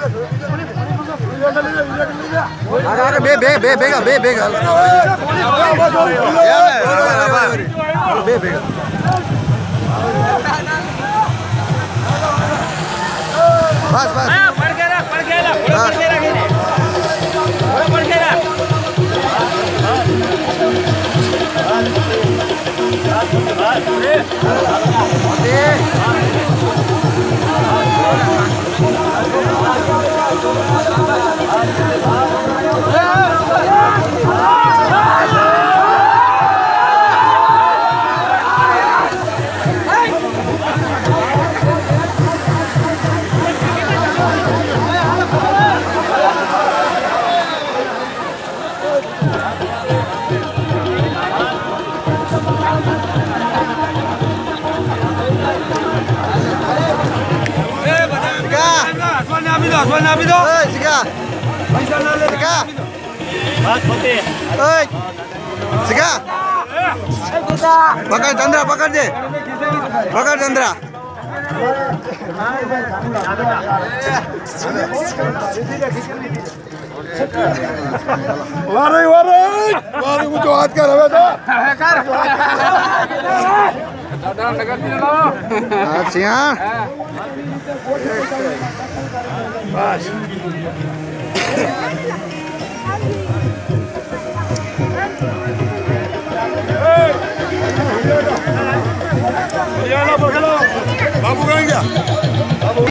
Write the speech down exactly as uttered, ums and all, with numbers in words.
अरे बे बे बे बेगा बे बेगा बे बेगा बस बस पड़ गया पड़ गया पड़ गया पड़ गया Suan Nabi tu. Oi, Sika. Sika. Bas putih. Oi. Sika. Bakar Chandra, bakar je. Bakar Chandra. Warai warai. Warai muncul hat kar apa tu? Kar. Action. Bas. Babu kau ingat?